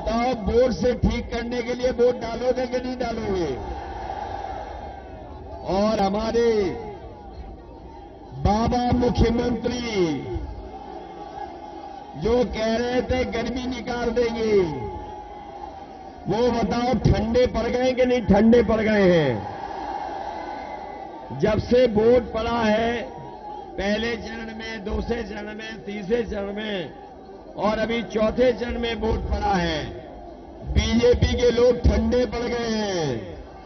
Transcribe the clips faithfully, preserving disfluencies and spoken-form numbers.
बताओ, वोट से ठीक करने के लिए वोट डालोगे कि नहीं डालोगे? और हमारे बाबा मुख्यमंत्री जो कह रहे थे गर्मी निकाल देंगे, वो बताओ ठंडे पड़ गए कि नहीं ठंडे पड़ गए हैं? जब से वोट पड़ा है, पहले चरण में, दूसरे चरण में, तीसरे चरण में और अभी चौथे चरण में वोट पड़ा है, बीजेपी के लोग ठंडे पड़ गए हैं।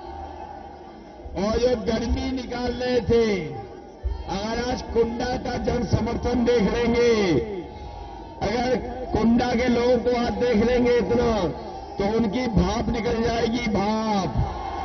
और जो गर्मी निकाल रहे थे, अगर आज कुंडा का जन समर्थन देख लेंगे, अगर कुंडा के लोगों को आज देख लेंगे इतना, तो उनकी भाप निकल जाएगी, भाप।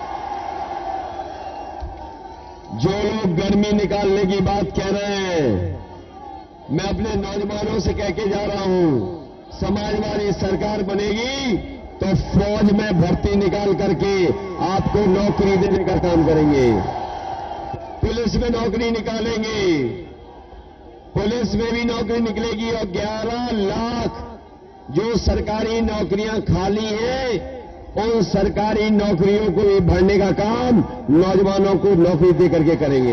जो लोग गर्मी निकालने की बात कह रहे हैं, मैं अपने नौजवानों से कह के जा रहा हूं, समाजवादी सरकार बनेगी तो फौज में भर्ती निकाल करके आपको नौकरी देने का काम करेंगे। पुलिस में नौकरी निकालेंगे, पुलिस में भी नौकरी निकलेगी और ग्यारह लाख जो सरकारी नौकरियां खाली हैं, उन सरकारी नौकरियों को भी भरने का काम नौजवानों को नौकरी दे करके करेंगे।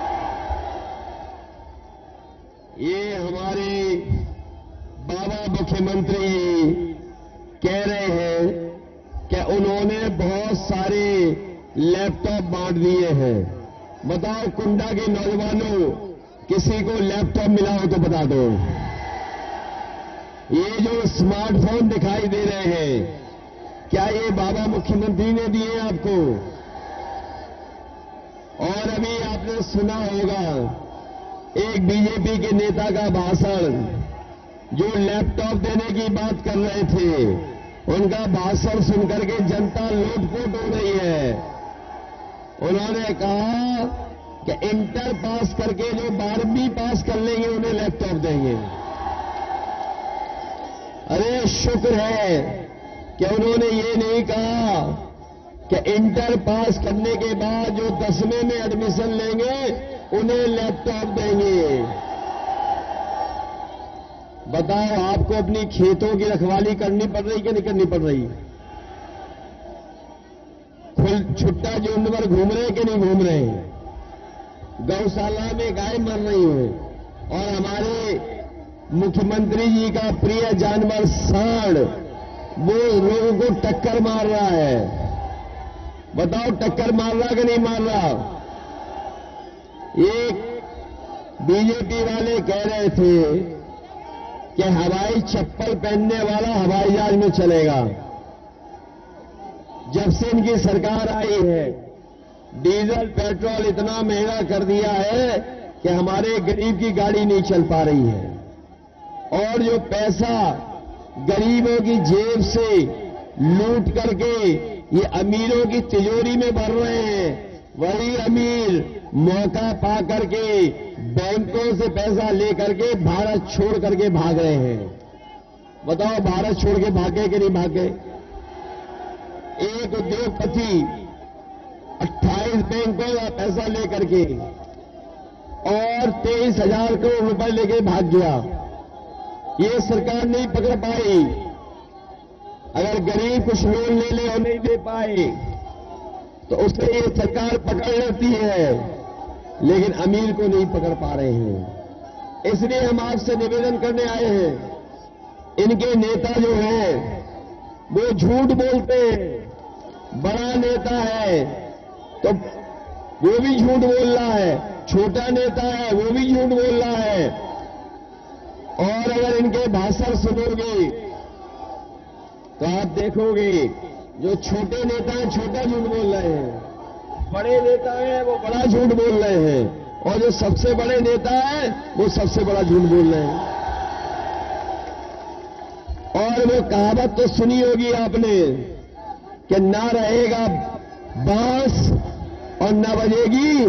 ये हमारे बाबा मुख्यमंत्री कह रहे हैं कि उन्होंने बहुत सारे लैपटॉप बांट दिए हैं। बताओ कुंडा के नौजवानों, किसी को लैपटॉप मिला हो तो बता दो। ये जो स्मार्टफोन दिखाई दे रहे हैं, क्या ये बाबा मुख्यमंत्री ने दिए आपको? और अभी आपने सुना होगा एक बीजेपी के नेता का भाषण, जो लैपटॉप देने की बात कर रहे थे, उनका भाषण सुनकर के जनता लोटपोट हो रही है। उन्होंने कहा कि इंटर पास करके जो बारहवीं पास कर लेंगे उन्हें लैपटॉप देंगे। अरे शुक्र है कि उन्होंने ये नहीं कहा कि इंटर पास करने के बाद जो दसवें में एडमिशन लेंगे उन्हें लैपटॉप देंगे। बताओ, आपको अपनी खेतों की रखवाली करनी पड़ रही कि नहीं करनी पड़ रही? खुल छुट्टा झुंड पर घूम रहे कि नहीं घूम रहे? गौशाला में गाय मर रही है और हमारे मुख्यमंत्री जी का प्रिय जानवर सांड वो लोगों को टक्कर मार रहा है। बताओ, टक्कर मार रहा कि नहीं मार रहा? एक बीजेपी वाले कह रहे थे कि हवाई चप्पल पहनने वाला हवाई जहाज में चलेगा। जब से इनकी सरकार आई है, डीजल पेट्रोल इतना महंगा कर दिया है कि हमारे गरीब की गाड़ी नहीं चल पा रही है। और जो पैसा गरीबों की जेब से लूट करके ये अमीरों की तिजोरी में भर रहे हैं, वही अमीर मौका पा करके बैंकों से पैसा लेकर के भारत छोड़ करके भाग रहे हैं। बताओ, भारत छोड़ के भागे कि नहीं भागे? एक उद्योगपति अट्ठाईस बैंकों का पैसा लेकर के और तेईस हजार करोड़ रुपए लेके भाग गया। ये सरकार नहीं पकड़ पाई। अगर गरीब कुछ लोन ले ले और नहीं दे पाए तो उसे ये सरकार पकड़ लेती है, लेकिन अमीर को नहीं पकड़ पा रहे हैं। इसलिए हम आपसे निवेदन करने आए हैं, इनके नेता जो हैं वो झूठ बोलते हैं। बड़ा नेता है तो वो भी झूठ बोल रहा है, छोटा नेता है वो भी झूठ बोल रहा है। और अगर इनके भाषण सुनोगे तो आप देखोगे जो छोटे नेता हैं छोटा झूठ बोल रहे हैं, बड़े नेता हैं वो बड़ा झूठ बोल रहे हैं, और जो सबसे बड़े नेता हैं वो सबसे बड़ा झूठ बोल रहे हैं। और वो कहावत तो सुनी होगी आपने कि ना रहेगा बांस और न बजेगी,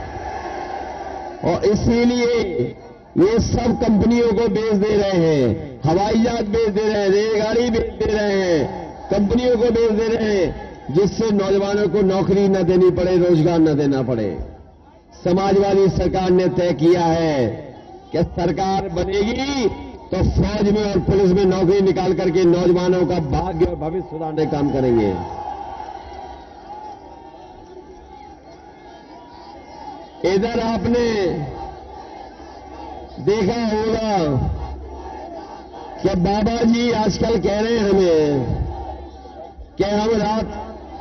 और इसीलिए ये सब कंपनियों को बेच दे रहे हैं, हवाई जहाज बेच दे रहे हैं, रेलगाड़ी बेच दे रहे हैं, कंपनियों को बेच दे रहे हैं, जिससे नौजवानों को नौकरी न देनी पड़े, रोजगार न देना पड़े। समाजवादी सरकार ने तय किया है कि सरकार बनेगी तो फौज में और पुलिस में नौकरी निकाल करके नौजवानों का भाग्य और भविष्य सुधारने का काम करेंगे। इधर आपने देखा होगा कि बाबा जी आजकल कह रहे हैं हमें कि हम रात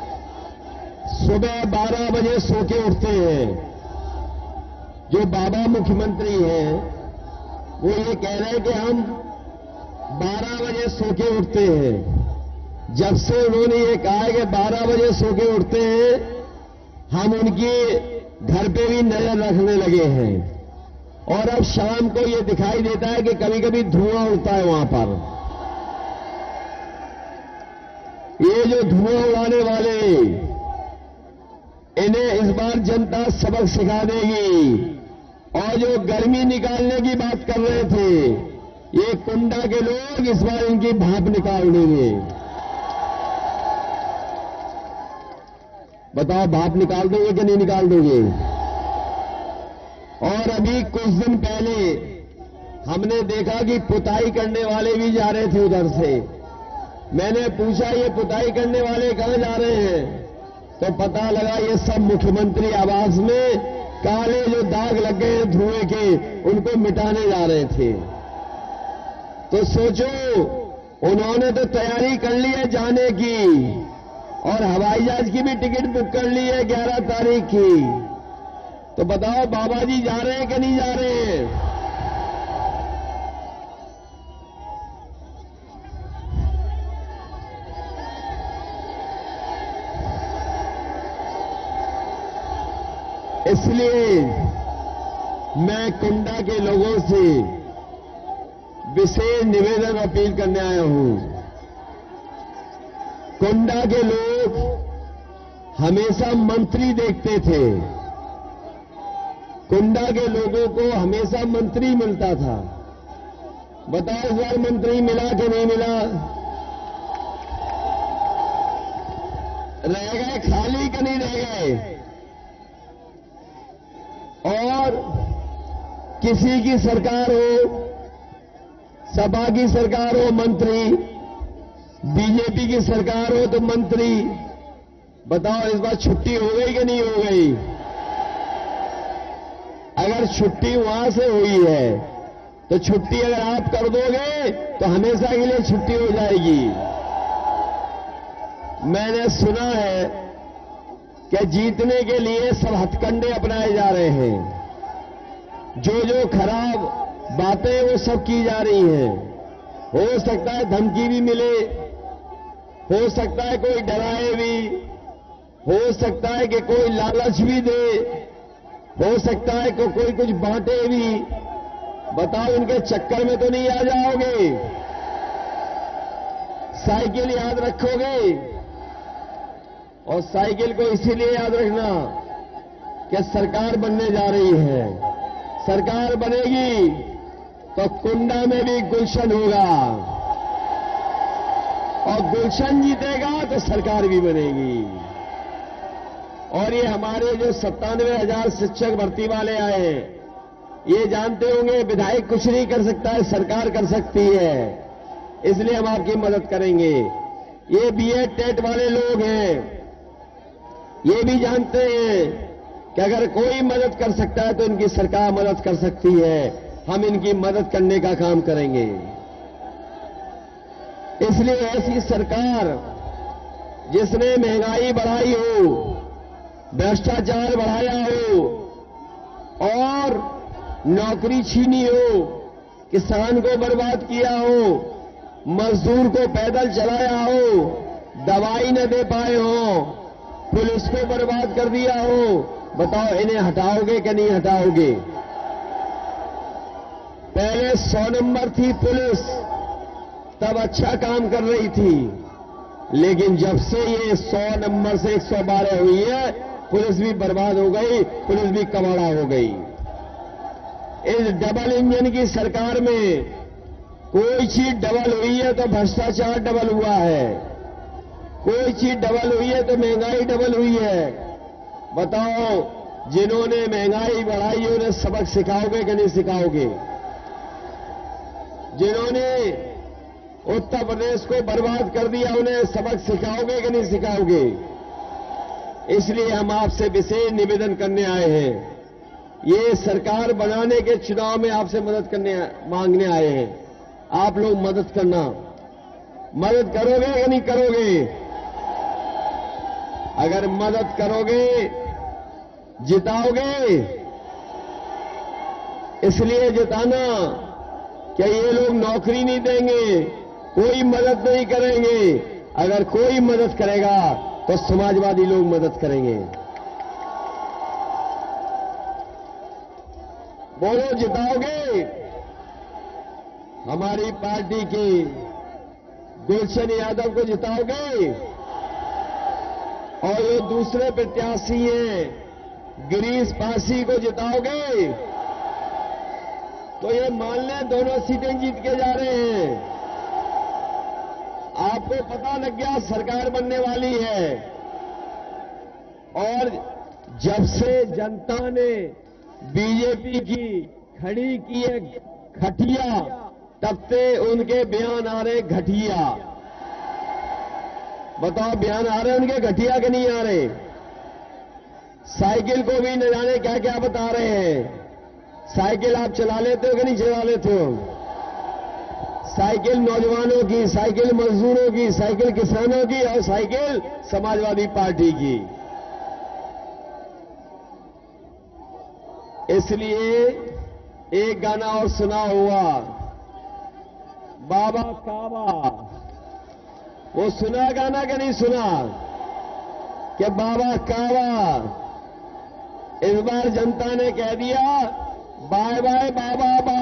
सुबह बारह बजे सो के उठते हैं। जो बाबा मुख्यमंत्री हैं वो ये कह रहे हैं कि हम बारह बजे सो के उठते हैं। जब से उन्होंने ये कहा है कि बारह बजे सो के उठते हैं, हम उनकी घर पे भी नजर रखने लगे हैं। और अब शाम को ये दिखाई देता है कि कभी कभी धुआं उड़ता है वहां पर। ये जो धुआं उड़ाने वाले, इन्हें इस बार जनता सबक सिखा देगी। और जो गर्मी निकालने की बात कर रहे थे, ये कुंडा के लोग इस बार इनकी भाप निकाल देंगे। बताओ, भाप निकाल दोगे कि नहीं निकाल दोगे? और अभी कुछ दिन पहले हमने देखा कि पुताई करने वाले भी जा रहे थे उधर से। मैंने पूछा, ये पुताई करने वाले कहां जा रहे हैं? तो पता लगा ये सब मुख्यमंत्री आवास में काले जो दाग लग गए हैं धुएं के, उनको मिटाने जा रहे थे। तो सोचो, उन्होंने तो तैयारी कर ली है जाने की, और हवाई जहाज की भी टिकट बुक कर ली है ग्यारह तारीख की। तो बताओ, बाबा जी जा रहे हैं कि नहीं जा रहे हैं? इसलिए मैं कुंडा के लोगों से विशेष निवेदन अपील करने आया हूं। कुंडा के लोग हमेशा मंत्री देखते थे। कुंडा के लोगों को हमेशा मंत्री मिलता था। बताओ, इस बार मंत्री मिला कि नहीं मिला? रह गए खाली कि नहीं रह गए? और किसी की सरकार हो, सपा की सरकार हो मंत्री, बीजेपी की सरकार हो तो मंत्री। बताओ, इस बार छुट्टी हो गई कि नहीं हो गई? अगर छुट्टी वहां से हुई है तो छुट्टी अगर आप कर दोगे तो हमेशा के लिए छुट्टी हो जाएगी। मैंने सुना है कि जीतने के लिए सब हथकंडे अपनाए जा रहे हैं। जो जो खराब बातें वो सब की जा रही हैं। हो सकता है धमकी भी मिले, हो सकता है कोई डराए भी, हो सकता है कि कोई लालच भी दे, हो सकता है कि कोई कुछ बांटे भी। बताओ, इनके चक्कर में तो नहीं आ जाओगे? साइकिल याद रखोगे? और साइकिल को इसीलिए याद रखना कि सरकार बनने जा रही है। सरकार बनेगी तो कुंडा में भी गुलशन होगा, और गुलशन जीतेगा तो सरकार भी बनेगी। और ये हमारे जो सत्तानवे हजार शिक्षक भर्ती वाले आए हैं, ये जानते होंगे विधायक कुछ नहीं कर सकता है, सरकार कर सकती है। इसलिए हम आपकी मदद करेंगे। ये बीएड टेट वाले लोग हैं, ये भी जानते हैं कि अगर कोई मदद कर सकता है तो इनकी सरकार मदद कर सकती है। हम इनकी मदद करने का काम करेंगे। इसलिए ऐसी सरकार जिसने महंगाई बढ़ाई हो, भ्रष्टाचार बढ़ाया हो और नौकरी छीनी हो, किसान को बर्बाद किया हो, मजदूर को पैदल चलाया हो, दवाई न दे पाए हो, पुलिस को बर्बाद कर दिया हो, बताओ इन्हें हटाओगे कि नहीं हटाओगे? पहले सौ नंबर थी पुलिस, तब अच्छा काम कर रही थी, लेकिन जब से ये सौ नंबर से एक सौ बारह हुई है, पुलिस भी बर्बाद हो गई, पुलिस भी कबाड़ा हो गई। इस डबल इंजन की सरकार में कोई चीज डबल हुई है तो भ्रष्टाचार डबल हुआ है, कोई चीज डबल हुई है तो महंगाई डबल हुई है। बताओ, जिन्होंने महंगाई बढ़ाई उन्हें सबक सिखाओगे कि नहीं सिखाओगे? जिन्होंने उत्तर प्रदेश को बर्बाद कर दिया, उन्हें सबक सिखाओगे कि नहीं सिखाओगे? इसलिए हम आपसे विशेष निवेदन करने आए हैं। ये सरकार बनाने के चुनाव में आपसे मदद करने मांगने आए हैं। आप लोग मदद करना, मदद करोगे कि नहीं करोगे? अगर मदद करोगे, जिताओगे। इसलिए जिताना क्या ये लोग नौकरी नहीं देंगे, कोई मदद नहीं करेंगे। अगर कोई मदद करेगा तो समाजवादी लोग मदद करेंगे। बोलो, जिताओगे? हमारी पार्टी की गुलशन यादव को जिताओगे? और ये दूसरे प्रत्याशी हैं गिरीश पासी को जिताओगे? तो ये मान लें दोनों सीटें जीत के जा रहे हैं। आपको पता लग गया सरकार बनने वाली है। और जब से जनता ने बीजेपी की खड़ी की है खटिया, तब से उनके बयान आ रहे घटिया। बताओ, बयान आ रहे उनके घटिया के नहीं आ रहे? साइकिल को भी न जाने क्या क्या बता रहे हैं। साइकिल आप चला लेते हो कि नहीं चला लेते हो? साइकिल नौजवानों की, साइकिल मजदूरों की, साइकिल किसानों की और साइकिल समाजवादी पार्टी की। इसलिए एक गाना और सुना हुआ, बाबा काबा। वो सुना गाना कि नहीं सुना? कि बाबा काबा। इस बार जनता ने कह दिया बाय बाय बाबा बा।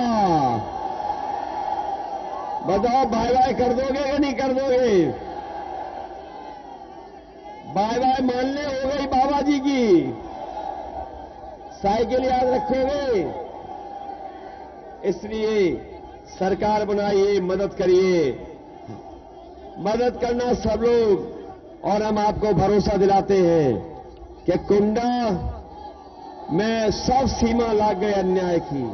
बताओ, बाय बाय कर दोगे कि नहीं कर दोगे? बाय बाय मानने हो गई बाबा जी की। साइकिल याद रखोगे? इसलिए सरकार बनाइए, मदद करिए। मदद करना सब लोग। और हम आपको भरोसा दिलाते हैं कि कुंडा में सब सीमा लाग गए अन्याय की,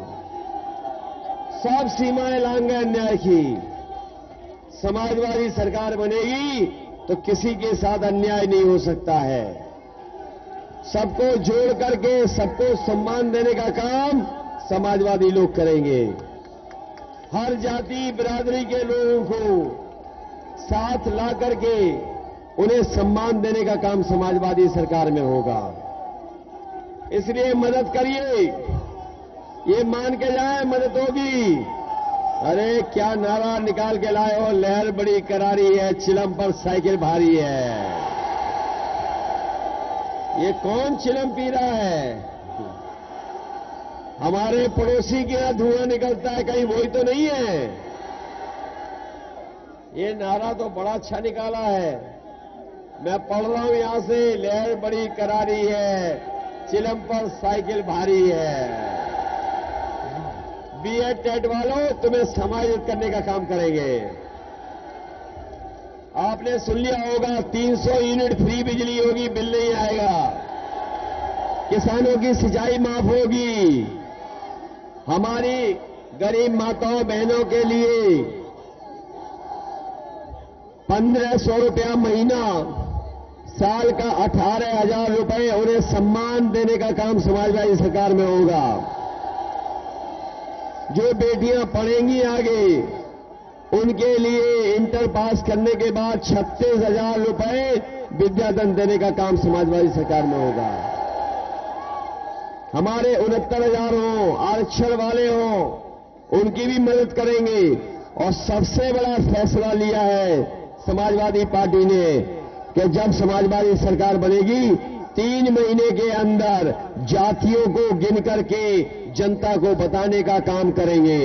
सब सीमाएं लांग गए अन्याय की। समाजवादी सरकार बनेगी तो किसी के साथ अन्याय नहीं हो सकता है। सबको जोड़ करके सबको सम्मान देने का काम समाजवादी लोग करेंगे। हर जाति बिरादरी के लोगों को साथ ला करके उन्हें सम्मान देने का काम समाजवादी सरकार में होगा। इसलिए मदद करिए, ये मान के जाए मदद होगी। अरे क्या नारा निकाल के लाए हो, लहर बड़ी करारी है, चिलम पर साइकिल भारी है। ये कौन चिलम पी रहा है? हमारे पड़ोसी के यहां धुआं निकलता है, कहीं वही तो नहीं है? ये नारा तो बड़ा अच्छा निकाला है। मैं पढ़ रहा हूं यहां से, लहर बड़ी करारी है, चिलम पर साइकिल भारी है। बीएड टेट वालों, तुम्हें समायोजित करने का काम करेंगे। आपने सुन लिया होगा तीन सौ यूनिट फ्री बिजली होगी, बिल नहीं आएगा। किसानों की सिंचाई माफ होगी। हमारी गरीब माताओं बहनों के लिए पंद्रह सौ रुपया महीना, साल का अठारह हजार रुपए उन्हें सम्मान देने का काम समाजवादी सरकार में होगा। जो बेटियां पढ़ेंगी आगे, उनके लिए इंटर पास करने के बाद छत्तीस हजार रुपए विद्याधन देने का काम समाजवादी सरकार में होगा। हमारे उनहत्तर हजार हों, आरक्षण वाले हों, उनकी भी मदद करेंगे। और सबसे बड़ा फैसला लिया है समाजवादी पार्टी ने कि जब समाजवादी सरकार बनेगी, तीन महीने के अंदर जातियों को गिन करके जनता को बताने का काम करेंगे।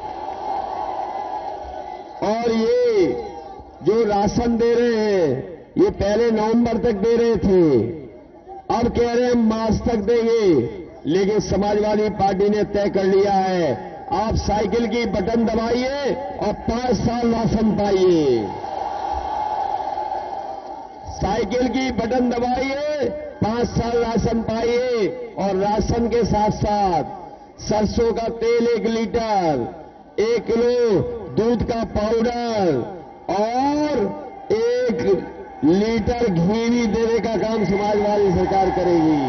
और ये जो राशन दे रहे हैं, ये पहले नवंबर तक दे रहे थे, अब कह रहे हैं हम मार्च तक देंगे। लेकिन समाजवादी पार्टी ने तय कर लिया है, आप साइकिल की बटन दबाइए और पांच साल राशन पाइए। साइकिल की बटन दबाइए, पांच साल राशन पाइए। और राशन के साथ साथ सरसों का तेल एक लीटर, एक किलो दूध का पाउडर और एक लीटर घी भी देने का काम समाजवादी सरकार करेगी।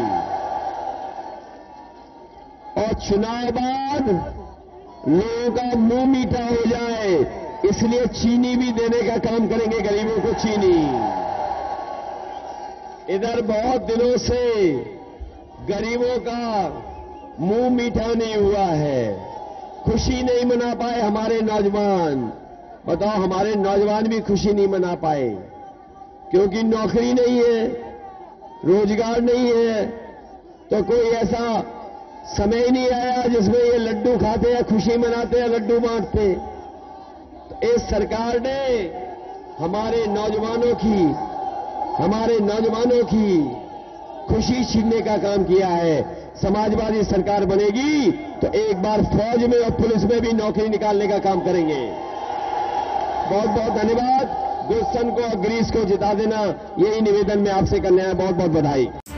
और चुनाव बाद लोगों का मुंह मीठा हो जाए इसलिए चीनी भी देने का काम करेंगे, गरीबों को चीनी। इधर बहुत दिनों से गरीबों का मुंह मीठा नहीं हुआ है, खुशी नहीं मना पाए हमारे नौजवान। बताओ, हमारे नौजवान भी खुशी नहीं मना पाए क्योंकि नौकरी नहीं है, रोजगार नहीं है। तो कोई ऐसा समय नहीं आया जिसमें ये लड्डू खाते या खुशी मनाते या लड्डू बांटते। तो इस सरकार ने हमारे नौजवानों की हमारे नौजवानों की खुशी छीनने का काम किया है। समाजवादी सरकार बनेगी तो एक बार फौज में और पुलिस में भी नौकरी निकालने का काम करेंगे। बहुत बहुत धन्यवाद। गुलशन को और ग्रीस को जिता देना, यही निवेदन मैं आपसे करने आया। बहुत बहुत बधाई।